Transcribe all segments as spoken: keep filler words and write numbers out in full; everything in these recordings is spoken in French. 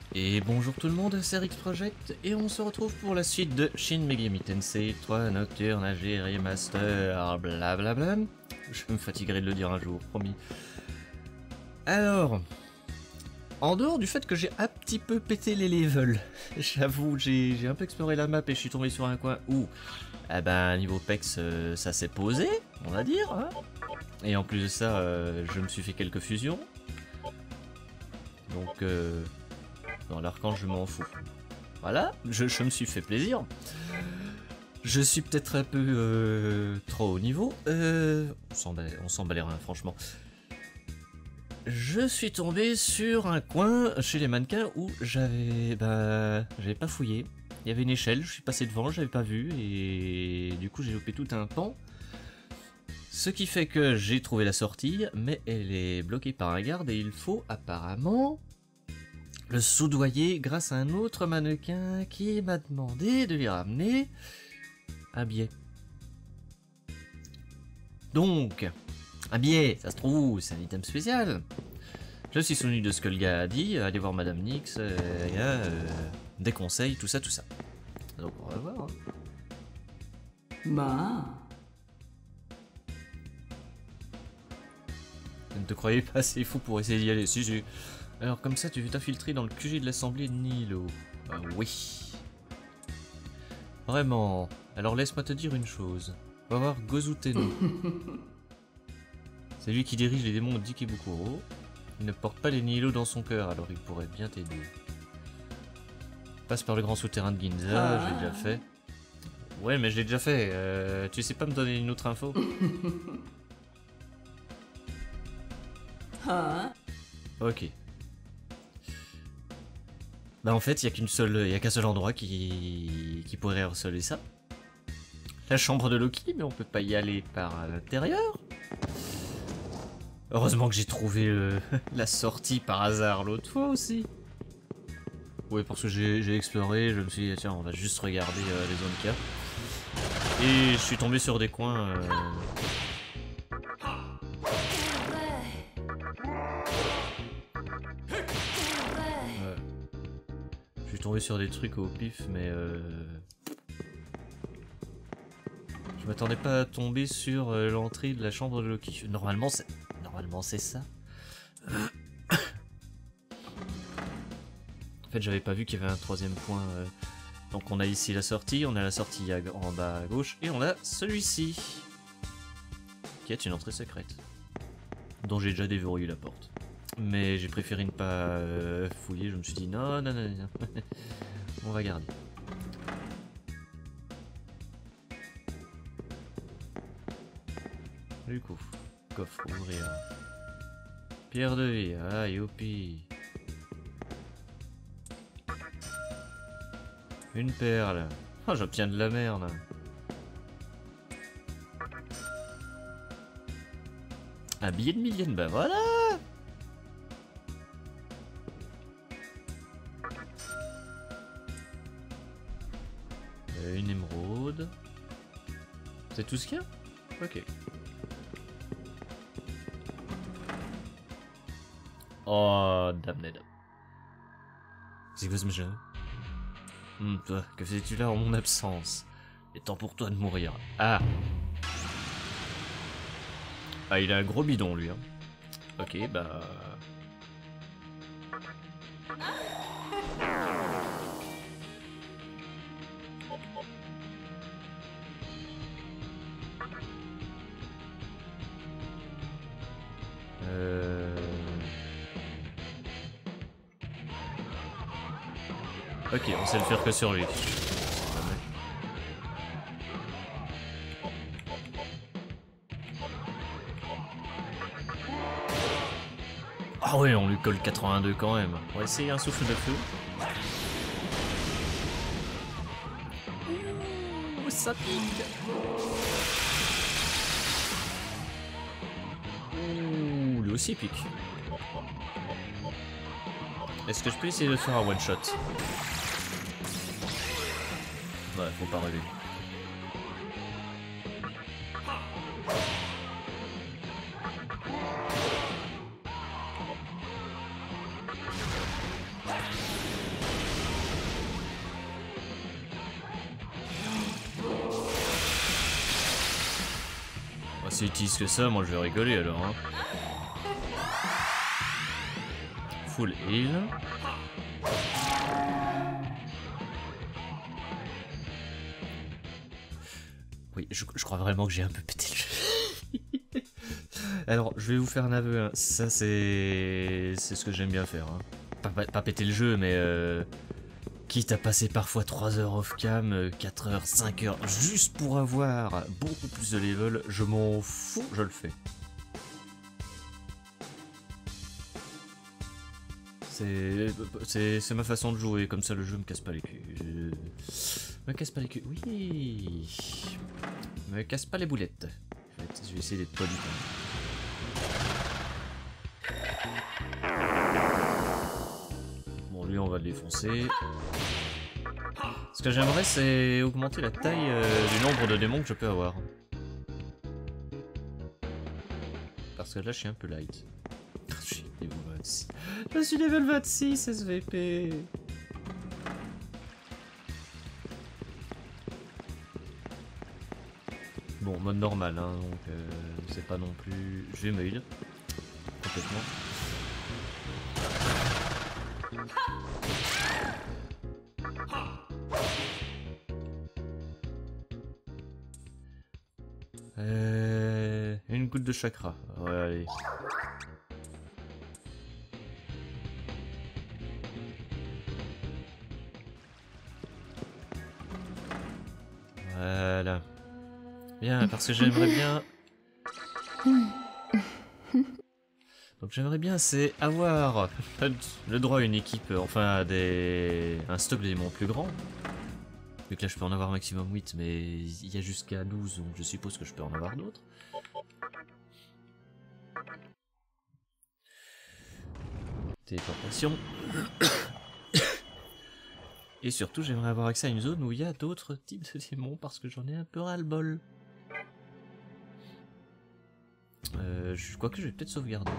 Et bonjour tout le monde, c'est Rix Project et on se retrouve pour la suite de Shin Megami Tensei trois Nocturne H D Remaster, blablabla. Je me fatiguerai de le dire un jour, promis. Alors, en dehors du fait que j'ai un petit peu pété les levels, j'avoue, j'ai un peu exploré la map et je suis tombé sur un coin où, eh ben, niveau pex, euh, ça s'est posé, on va dire. Hein, et en plus de ça, euh, je me suis fait quelques fusions. Donc, euh, dans l'archange, je m'en fous. Voilà, je, je me suis fait plaisir. Je suis peut-être un peu euh, trop haut niveau. Euh, on s'en bat les reins, franchement. Je suis tombé sur un coin chez les mannequins où j'avais bah, j'avais pas fouillé. Il y avait une échelle, je suis passé devant, j'avais pas vu et du coup j'ai loupé tout un pan. Ce qui fait que j'ai trouvé la sortie, mais elle est bloquée par un garde et il faut apparemment le soudoyer grâce à un autre mannequin qui m'a demandé de lui ramener un billet. Donc, un billet, ça se trouve où? C'est un item spécial. Je suis souvenu de ce que le gars a dit, allez voir Madame Nix, euh, il y a euh, des conseils, tout ça, tout ça. Donc on va voir. Hein. Bah. Je ne te croyais pas assez fou pour essayer d'y aller, si, si. Alors comme ça tu veux t'infiltrer dans le Q G de l'Assemblée de Nilo. Ah oui. Vraiment. Alors laisse-moi te dire une chose. On va voir Gozu Tenno. C'est lui qui dirige les démons d'Ikebukuro. Il ne porte pas les Nihilo dans son cœur, alors il pourrait bien t'aider. Passe par le grand souterrain de Ginza, ah. J'ai déjà fait. Ouais mais je l'ai déjà fait, euh, tu sais pas me donner une autre info? Ah. Ok. Bah en fait, il y a qu'une seule, il y a qu'un seul endroit qui, qui pourrait harceler ça. La chambre de Loki, mais on peut pas y aller par l'intérieur. Heureusement que j'ai trouvé euh, la sortie par hasard l'autre fois aussi. Oui, parce que j'ai exploré, je me suis dit tiens, on va juste regarder euh, les zones qu'il y a. Et je suis tombé sur des coins. Euh... Je suis tombé sur des trucs au pif, mais euh... je m'attendais pas à tomber sur euh, l'entrée de la chambre de Loki. Normalement, c'est normalement c'est ça. En fait, j'avais pas vu qu'il y avait un troisième point. Euh... Donc on a ici la sortie, on a la sortie à... en bas à gauche, et on a celui-ci, qui est une entrée secrète, dont j'ai déjà déverrouillé la porte. Mais j'ai préféré ne pas euh, fouiller, je me suis dit non, non, non, non. On va garder. Du coup, coffre, ouvrir. Pierre de vie, ah youpi. Une perle. Oh, j'obtiens de la merde. Un billet de millième, bah voilà. Une émeraude. C'est tout ce qu'il y a? Ok. Oh, damned. C'est quoi ce machin? Hum, toi, que faisais-tu là en mon absence? Il est temps pour toi de mourir. Ah! Ah, il a un gros bidon, lui. Hein. Ok, bah... Euh... Ok, on sait le faire que sur lui. Ah ouais, on lui colle quatre-vingt-deux quand même. On va essayer un souffle de feu. Ouh, ça pique. Ouh, lui aussi pique. Est-ce que je peux essayer de faire un one shot? Ouais, faut pas rêver. si utilise que ça, moi je vais rigoler alors. Hein. Full heal. Oui, je, je crois vraiment que j'ai un peu pété le jeu. Alors, je vais vous faire un aveu. Hein. Ça, c'est c'est ce que j'aime bien faire. Hein. Pas, pas, pas péter le jeu, mais... Euh... Quitte à passer parfois trois heures off-cam, quatre heures, cinq heures, juste pour avoir beaucoup plus de level, je m'en fous, je le fais. C'est ma façon de jouer, comme ça le jeu me casse pas les culs. Je... Me casse pas les culs, oui. Me casse pas les boulettes. Je vais essayer d'être poli. Bon, lui on va le défoncer. Ce que j'aimerais, c'est augmenter la taille euh, du nombre de démons que je peux avoir. Parce que là, je suis un peu light. Je suis level vingt-six. Je suis level vingt-six, S V P. Bon, mode normal, hein, donc euh, c'est pas non plus... Je vais me heal. Complètement. Euh, une goutte de chakra. Ouais, allez. Voilà. Bien, parce que j'aimerais bien... Donc j'aimerais bien, c'est avoir le droit à une équipe, enfin à des... un stock de démons plus grand. Vu que là je peux en avoir maximum huit, mais il y a jusqu'à douze, donc je suppose que je peux en avoir d'autres. Téléportation. Et surtout j'aimerais avoir accès à une zone où il y a d'autres types de démons, parce que j'en ai un peu ras-le-bol. Euh, je crois que je vais peut-être sauvegarder.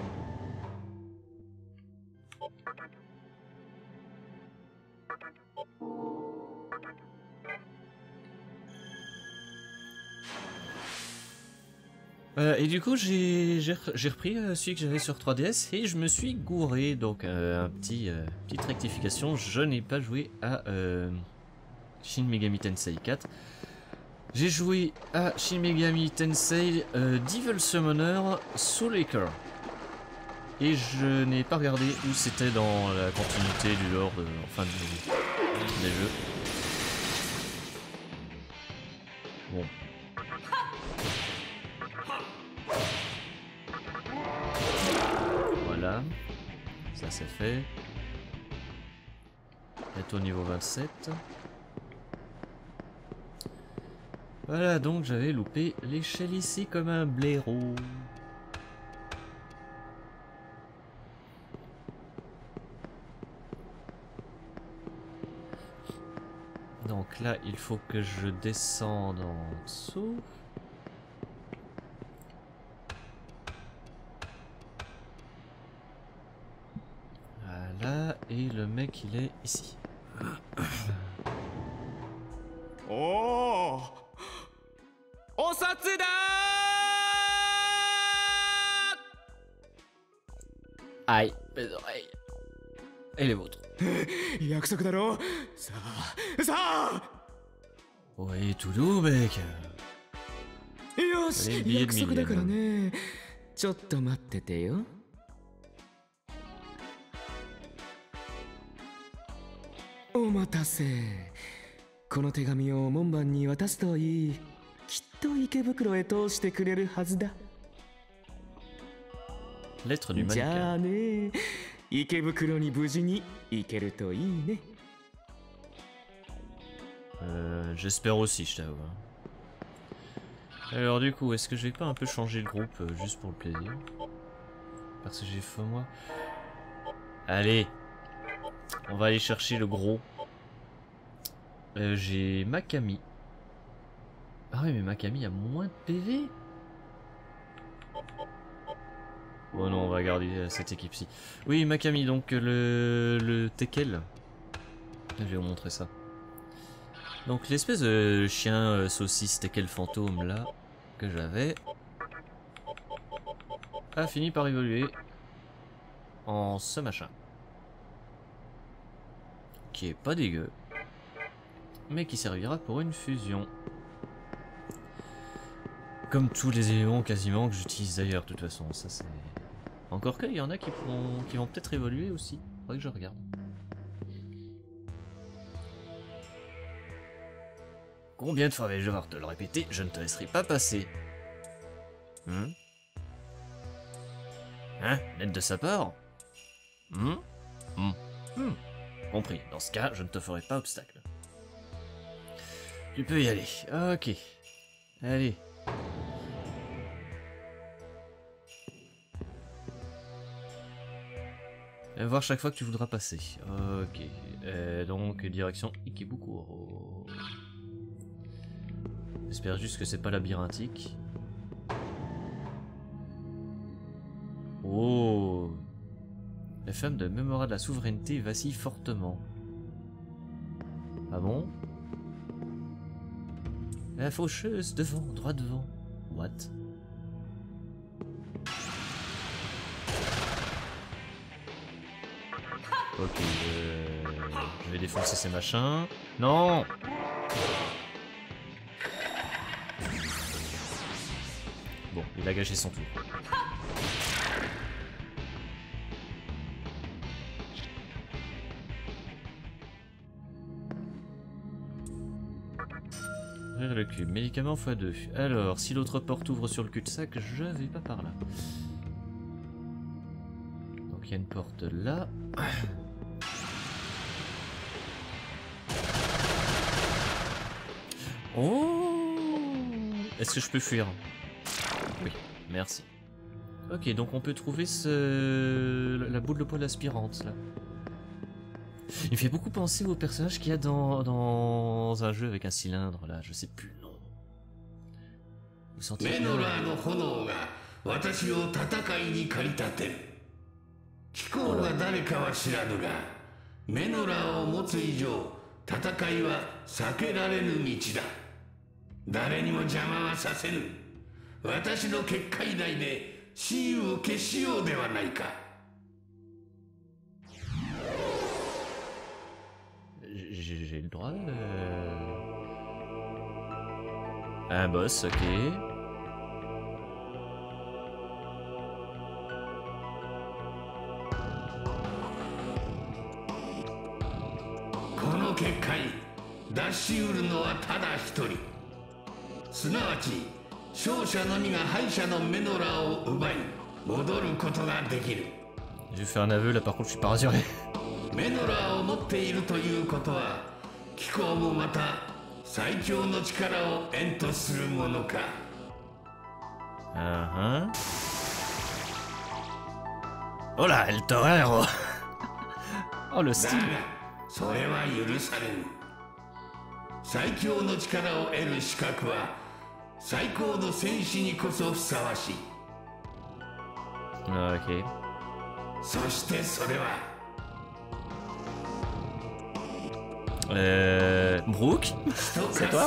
Euh, et du coup j'ai repris euh, celui que j'avais sur trois D S et je me suis gouré, donc euh, un petit euh, petite rectification, je n'ai pas joué à euh, Shin Megami Tensei quatre. J'ai joué à Shin Megami Tensei euh, Devil Summoner Soulaker. Et je n'ai pas regardé où c'était dans la continuité du lore, de, enfin du, des jeux. Bon. Voilà. Ça c'est fait. Bientôt niveau vingt-sept. Voilà, donc j'avais loupé l'échelle ici comme un blaireau. Donc là, il faut que je descende en dessous. Voilà, et le mec il est ici. Oh! Osatsu da! Aïe, mes oreilles. Et les vôtres. 約束だろさあさあ Oui, tout doux, mec. よし Allez, billet de 約束だから millième. ねちょっと待っててよお待たせこの手紙を門番に渡すといいきっと池袋へ通してくれるはずだ Lettre du じゃあ mannequin. ね池袋に無事に行けるといいね Euh, J'espère aussi, je t'avoue. Alors du coup, est-ce que je vais pas un peu changer le groupe euh, juste pour le plaisir? Parce que j'ai fait moi. Allez, on va aller chercher le gros. Euh, j'ai Makami. Ah ouais, mais Makami a moins de P V. Bon non, on va garder euh, cette équipe-ci. Oui, Makami, donc le, le Tekel. Je vais vous montrer ça. Donc l'espèce de chien euh, saucisse Tekel fantôme là, que j'avais. a fini par évoluer en ce machin. Qui est pas dégueu. Mais qui servira pour une fusion. Comme tous les éléments quasiment que j'utilise d'ailleurs, de toute façon. Ça c'est... Encore qu'il y en a qui, pourront, qui vont peut-être évoluer aussi. Faudrait que je regarde. Combien de fois vais-je devoir te le répéter? Je ne te laisserai pas passer. Hein? Hein? L'aide de sa part? Hum? Hum. Hum. Compris. Dans ce cas, je ne te ferai pas obstacle. Tu peux y aller. Ok. Allez. Va voir chaque fois que tu voudras passer. Ok. Euh, donc, direction Ikebukuro. J'espère juste que c'est pas labyrinthique. Oh! La femme de Mémora de la souveraineté vacille fortement. Ah bon? La faucheuse devant, droit devant. What? Ok, euh, je vais défoncer ces machins. Non! Bon, il a gâché son tour. Ouvrir le cube. Médicament fois deux. Alors, si l'autre porte ouvre sur le cul-de-sac, je vais pas par là. Donc il y a une porte là. Oh! Est-ce que je peux fuir? Oui, merci. Ok, donc on peut trouver ce... la boule de poil aspirante là. Il fait beaucoup penser au personnage qu'il y a dans, dans un jeu avec un cylindre là, je sais plus le nom. Vous sentez bien? J'ai le droit de... Un boss, ok. J'ai fait un aveu là, par contre je suis pas rassuré. Uh-huh. Oh là, El Torero. Oh le style. Ok. Euh... Brooke? C'est toi?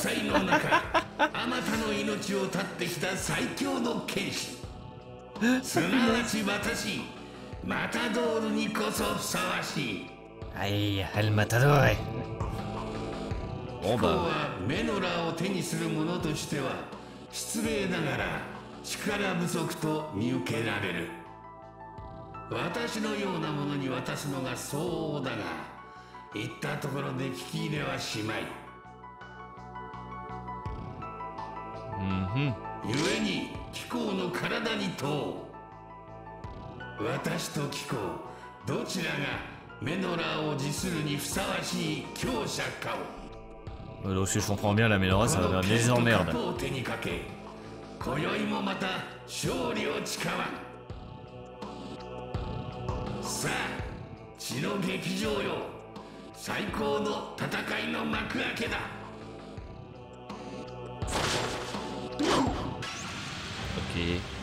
Aïe, El Matador. Bon bah... Mm-hmm. Donc si je comprends bien, la Ménora ça va bien les emmerdes. Ok.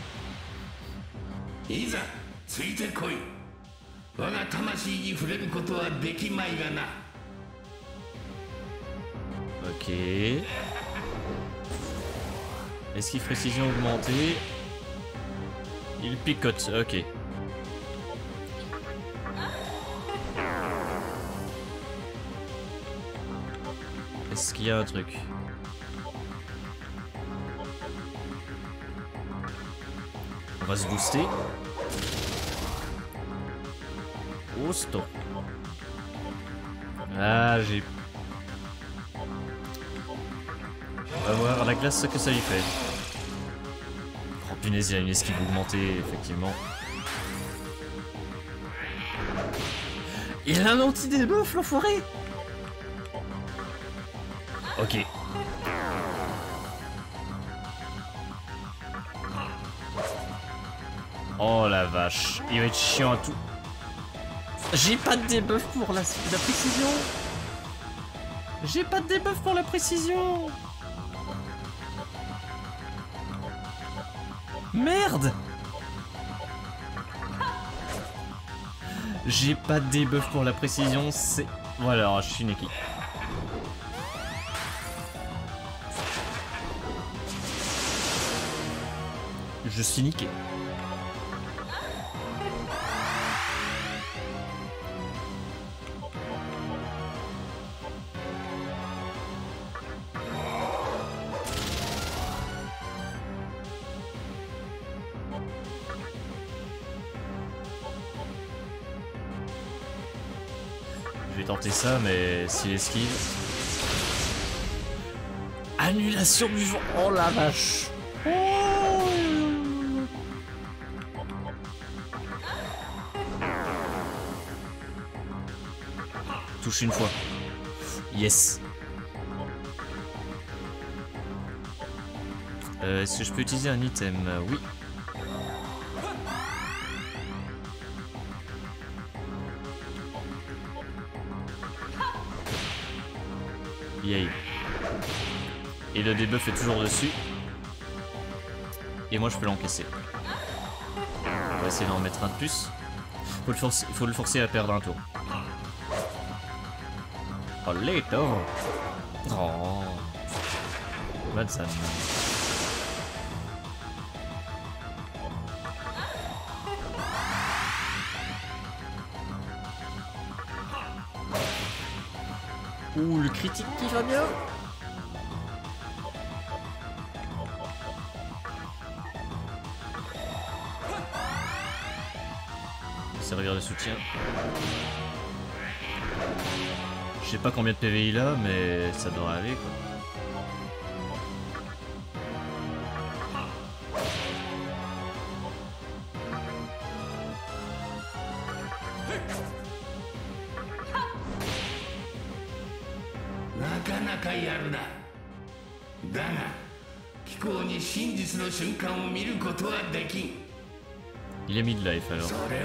Ok. Esquive précision augmentée. Il picote, ok. Est-ce qu'il y a un truc? On va se booster. Oh, stop. Ah, j'ai... On va voir la glace ce que ça lui fait. Oh punaise, il y a une esquive augmentée, effectivement. Il a un anti-debuff, l'enfoiré. Ok. Oh la vache, il va être chiant à tout. J'ai pas de debuff pour la, la précision. J'ai pas de debuff pour la précision. Merde. J'ai pas de debuff pour la précision, c'est... Voilà, je suis niqué. Je suis niqué. Je vais tenter ça, mais s'il esquive... Annulation du vent. Oh la vache. Oh. Touche une fois. Yes. Euh, Est-ce que je peux utiliser un item? euh, Oui. Yay. Et le debuff est toujours dessus. Et moi je peux l'encaisser. On va essayer d'en mettre un de plus. Faut le forcer, faut le forcer à perdre un tour. Oh Leto. Oh. Madsan. Ouh, le critique qui va bien. Servir de soutien. Je sais pas combien de P V il a, mais ça devrait aller quoi. Il est mid-life alors.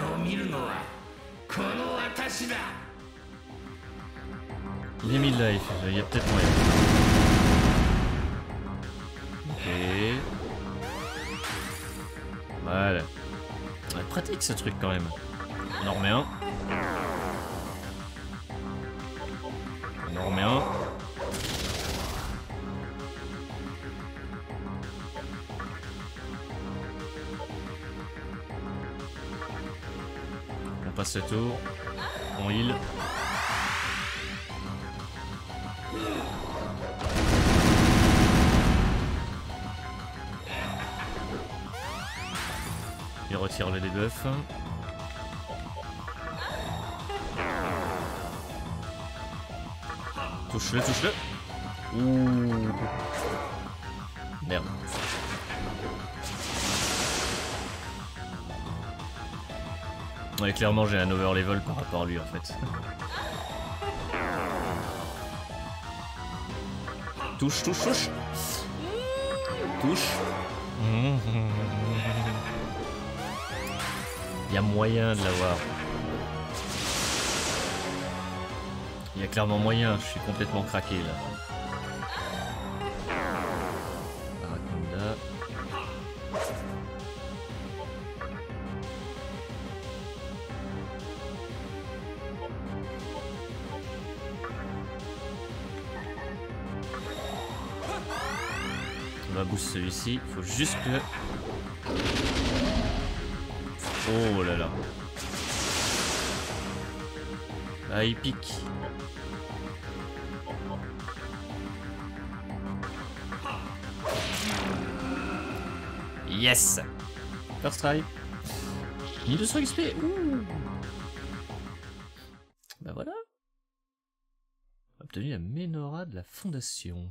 Il est mid-life, il y a peut-être moyen. Ok. Voilà. Ouais, pratique ce truc quand même. On en remet un. On en remet un. On passe le tour. On heal. Il retire le debuff. Touche-le, touche-le. Ouh. Merde. Ouais, clairement j'ai un overlevel par rapport à lui en fait. Touche, touche, touche. Touche. Il y a moyen de l'avoir. Il y a clairement moyen, je suis complètement craqué là. Araconda. On va boost celui-ci, il faut juste que... Oh là là. Ah, il pique. Yes. First try. mille deux cents X P. Ouh. Bah voilà. Obtenu la menorah de la fondation.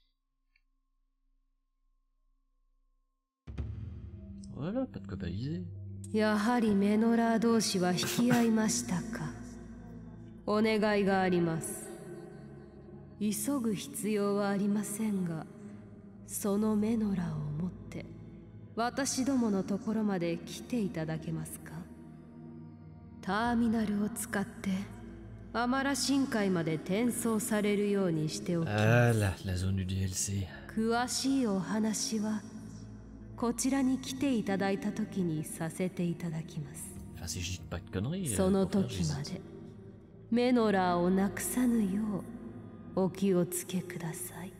Voilà, pas de quoi baliser. やはりメノラー同士は引き合いましたか。お願いがあります。急ぐ必要はありませんが、そのメノラーを持って私どものところまで来ていただけますか。ターミナルを使ってアマラ深海まで転送されるようにしておきます。 あら、la zone du D L C。 詳しいお話はこちらに来ていただいた時にさせていただきます。その時までメノラーをなくさぬようお気をつけください。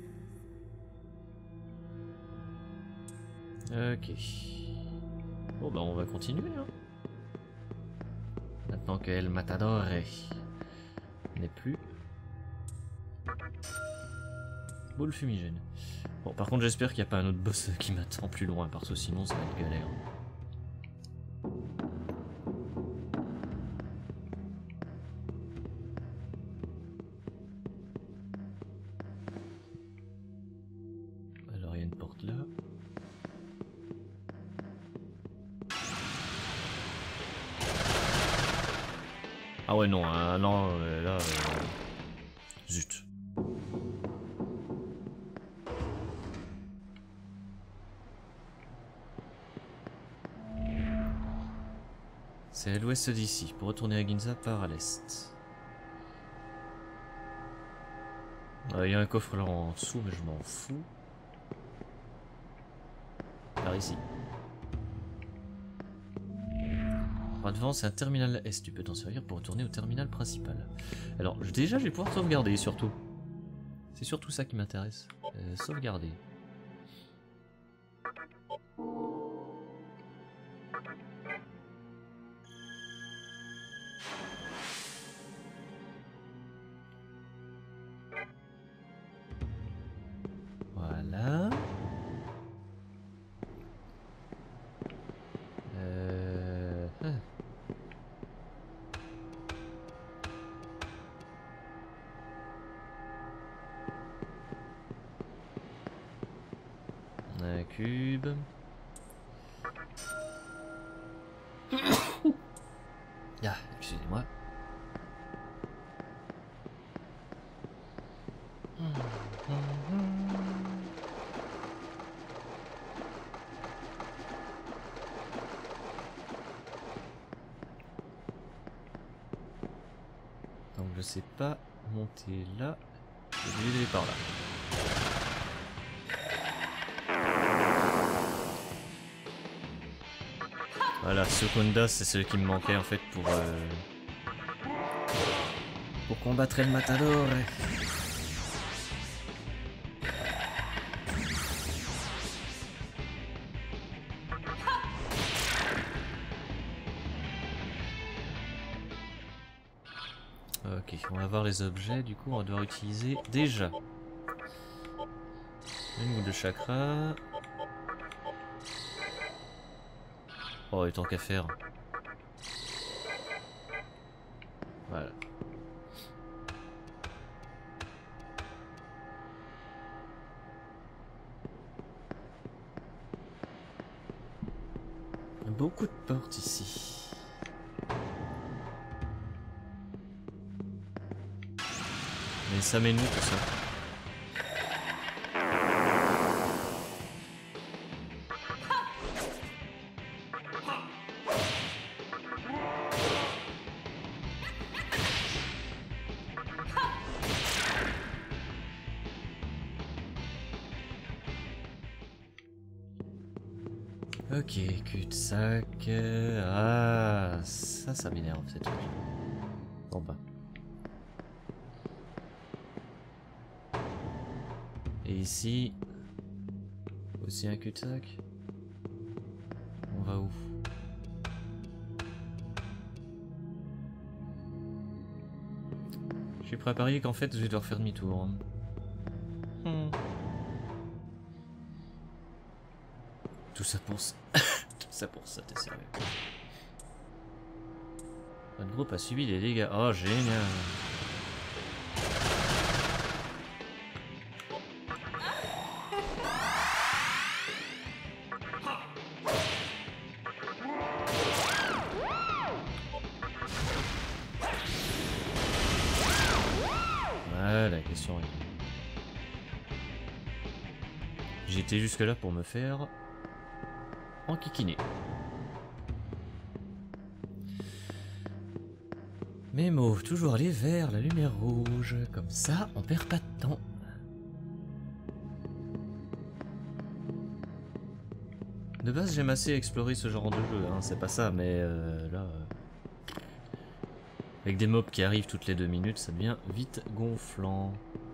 Ok. Bon bah on va continuer hein. Maintenant que El Matador n'est plus. Boule fumigène. Bon par contre j'espère qu'il n'y a pas un autre boss qui m'attend plus loin parce que sinon ça va être galère. Alors il y a une porte là. Ah ouais non, hein, non, euh, là... Euh... Zut. C'est à l'ouest d'ici, pour retourner à Ginza par à l'est. Il euh, y a un coffre là en dessous, mais je m'en fous. Par ici. Par devant, c'est un terminal est. Tu peux t'en servir pour retourner au terminal principal. Alors, déjà, je vais pouvoir sauvegarder surtout. C'est surtout ça qui m'intéresse. Euh, sauvegarder. Voilà. Euh... Hein. Un cube. Ah, excusez-moi. Donc je sais pas monter là. Je vais aller par là. Voilà, Sukunda, c'est celui qui me manquait en fait pour euh, pour combattre El Matador. Ok, on va voir les objets. Du coup, on va devoir utiliser déjà une boule de chakra. Oh, et tant qu'à faire. Voilà. Beaucoup de portes ici. Mais ça mène où tout ça? Ok, cul-de-sac. Ah, ça, ça m'énerve cette truc. Bon bah. Et ici, aussi un cul-de-sac. On va où? suis prêt à parier qu'en fait je vais devoir faire demi-tour. Hmm. Tout ça pour ça. Tout ça pour ça, t'es sérieux. Votre groupe a subi des dégâts. Oh, génial. Voilà, question réglée. J'étais jusque là pour me faire enquiquiner. Mémo, toujours aller vers la lumière rouge, comme ça on perd pas de temps. De base j'aime assez explorer ce genre de jeu, hein, c'est pas ça, mais euh, là... Euh, avec des mobs qui arrivent toutes les deux minutes, ça devient vite gonflant.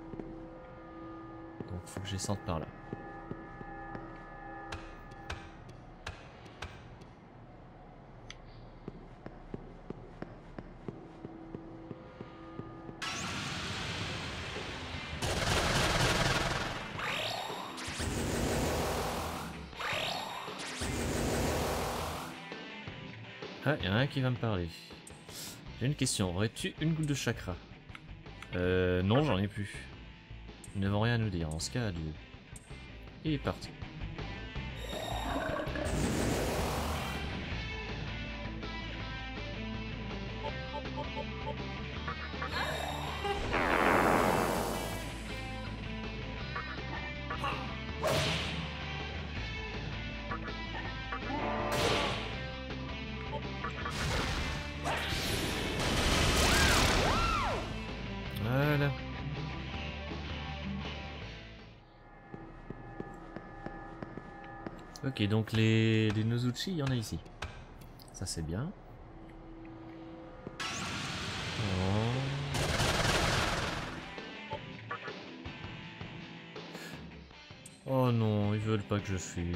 Donc faut que je descende par là. Ah, il y en a un qui va me parler. J'ai une question, aurais-tu une goutte de chakra? Euh, non, j'en ai plus. Ils ne vont rien nous dire, en ce cas, adieu. Il est parti. Voilà. Ok, donc les, les Nozuchi, il y en a ici. Ça c'est bien. Oh. Oh non, ils veulent pas que je fuis.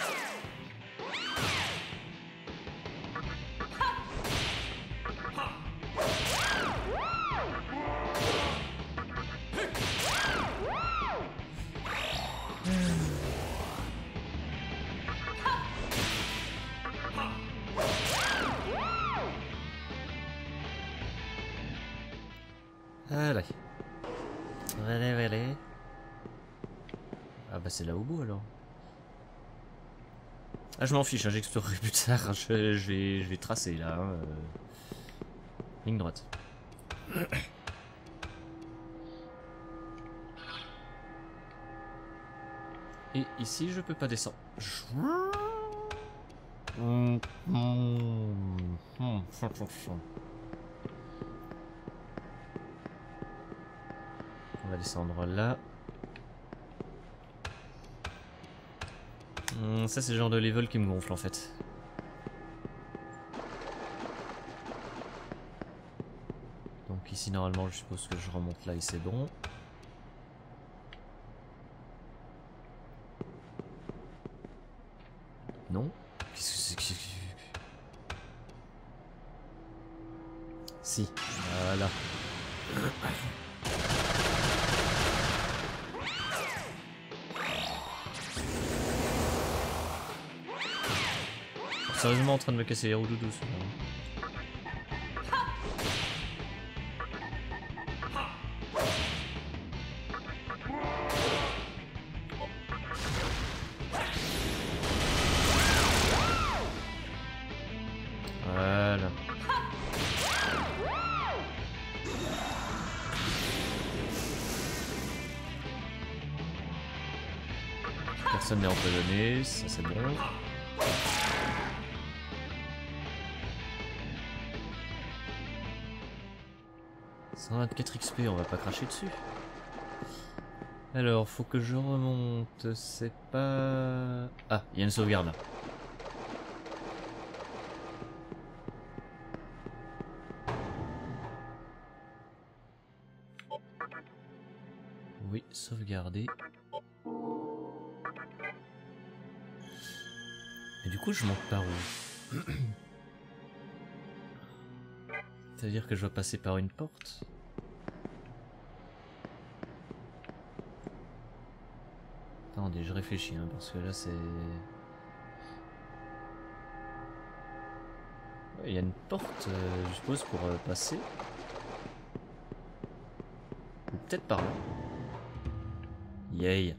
Allez. Allez, allez. Ah bah c'est là au bout alors. Ah je m'en fiche, hein, j'explorerai plus tard. Je, je, vais, je vais tracer là. Hein, euh... Ligne droite. Et ici je peux pas descendre. On va descendre là. Hum, ça c'est le genre de level qui me gonfle en fait. Donc ici normalement je suppose que je remonte là et c'est bon. Non? Qu'est-ce que c'est que... Si, voilà. Sérieusement en train de me casser les roues doudous. Voilà. Personne n'est empoisonné, ça c'est bon. cent vingt-quatre X P, on va pas cracher dessus. Alors, faut que je remonte, c'est pas... Ah, il y a une sauvegarde là. Oui, sauvegarder. Et du coup, je monte par où? C'est-à-dire que je dois passer par une porte? Attendez, je réfléchis, hein, parce que là c'est... Il y a une porte, euh, je suppose, pour euh, passer. Ou peut-être par là. Yay.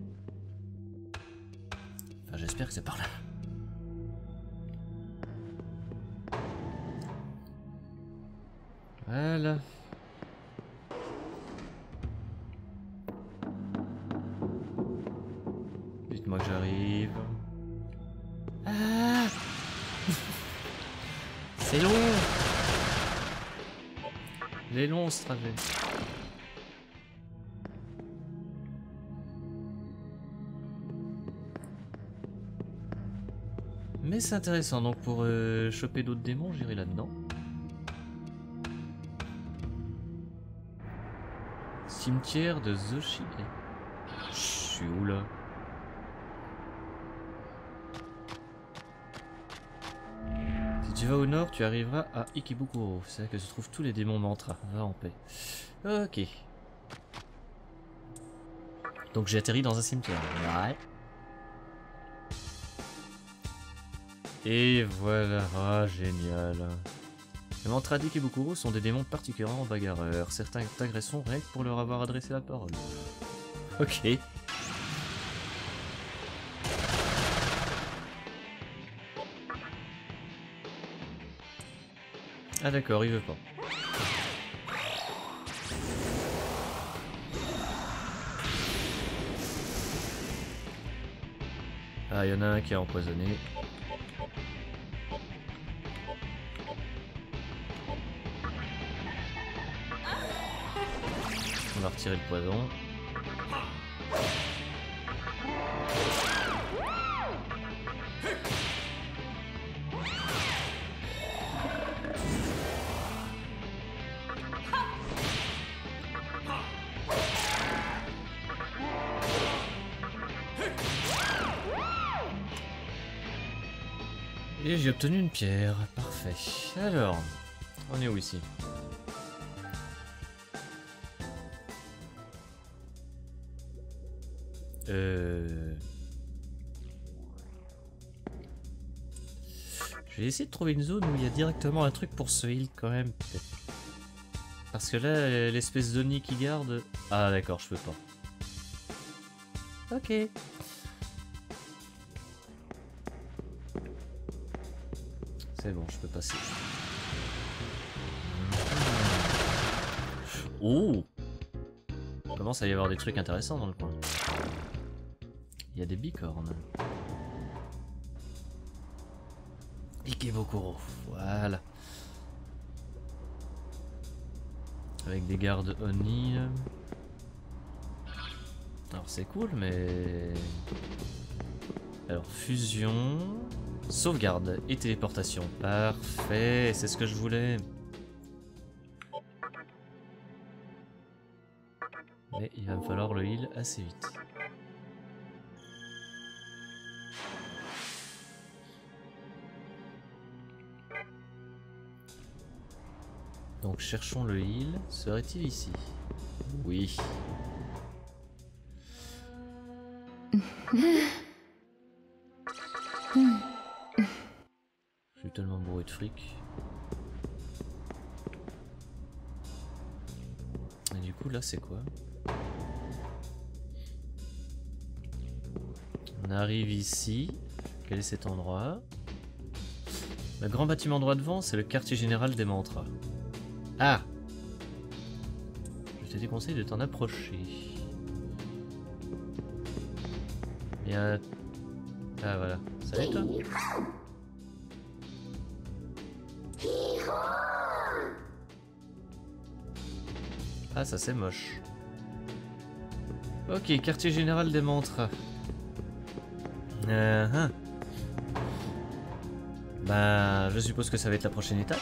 Enfin, j'espère que c'est par là. Voilà. Dites-moi que j'arrive. Ah c'est long. Il est long ce trajet. Mais c'est intéressant, donc pour euh, choper d'autres démons, j'irai là-dedans. Cimetière de Zoshige. Je suis où là? Si tu vas au nord, tu arriveras à Ikebukuro. C'est là que se trouvent tous les démons mantras. Va en paix. Ok. Donc j'ai atterri dans un cimetière. Ouais. Et voilà. Ah, génial. Les mantras d'Ikebukuro sont des démons particulièrement bagarreurs. Certains t'agressent rien que pour leur avoir adressé la parole. Ok. Ah d'accord, il veut pas. Ah, il y en a un qui est empoisonné. On va retirer le poison. Et j'ai obtenu une pierre, parfait. Alors, on est où ici? Euh... Je vais essayer de trouver une zone où il y a directement un truc pour se heal quand même, peut-être. Parce que là, l'espèce de nid qui garde... Ah d'accord, je peux pas. Ok. C'est bon, je peux passer. Oh! Il commence à y avoir des trucs intéressants dans le coin. Il y a des bicornes. Ikebukuro, voilà. Avec des gardes Oni. Alors c'est cool, mais... Alors fusion... Sauvegarde et téléportation. Parfait, c'est ce que je voulais. Mais il va me falloir le heal assez vite. Donc cherchons le heal. Serait-il ici? Oui. Je suis tellement bourré de fric. Et du coup là c'est quoi? On arrive ici. Quel est cet endroit? Le grand bâtiment droit devant, c'est le quartier général des mantras. Ah! Je te déconseille de t'en approcher. Il y a un... Ah voilà. Salut toi! Ah ça c'est moche. Ok, quartier général des mantras. Euh, hein. Bah, je suppose que ça va être la prochaine étape.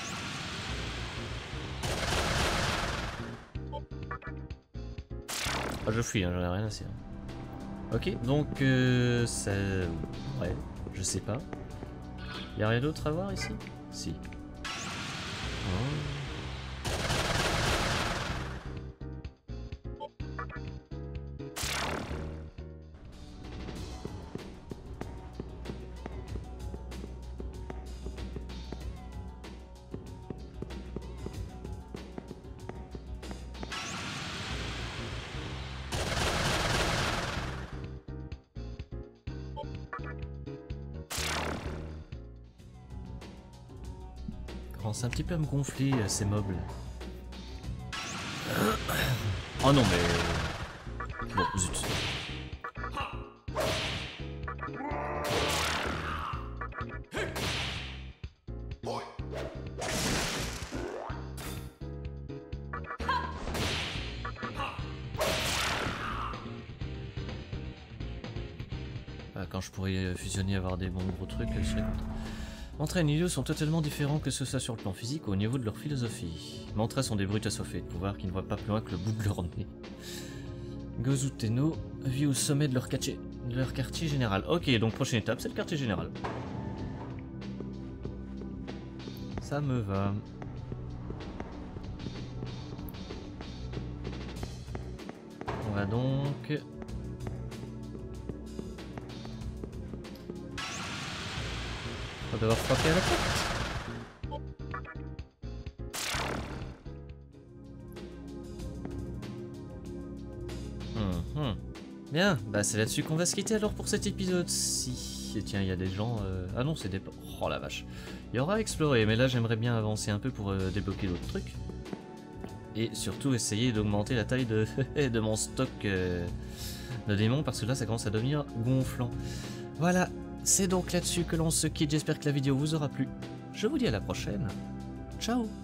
Ah, je fuis, hein, j'en ai rien à cirer. Ok, donc euh, ça... Ouais, je sais pas. Y'a rien d'autre à voir ici? Si. Oh. commence un petit peu à me gonfler euh, ces mobs là. Oh non mais... Bon, zut. Ah, quand je pourrais fusionner, avoir des bons gros trucs, je serais content. Mantra et Nilio sont totalement différents, que ce soit sur le plan physique ou au niveau de leur philosophie. Mantra sont des brutes assoiffés de pouvoir qui ne voient pas plus loin que le bout de leur nez. Gozu Tenno vit au sommet de leur, quartier, de leur quartier général. Ok, donc prochaine étape, c'est le quartier général. Ça me va. On va donc... On va devoir frapper à la tête. Hum, hum. Bien, bah c'est là-dessus qu'on va se quitter alors pour cet épisode-ci. Et tiens, il y a des gens... Euh... Ah non, c'est des... Oh la vache. Il y aura à explorer, mais là j'aimerais bien avancer un peu pour euh, débloquer d'autres trucs. Et surtout essayer d'augmenter la taille de, de mon stock euh, de démons, parce que là ça commence à devenir gonflant. Voilà. C'est donc là-dessus que l'on se quitte, j'espère que la vidéo vous aura plu. Je vous dis à la prochaine. Ciao!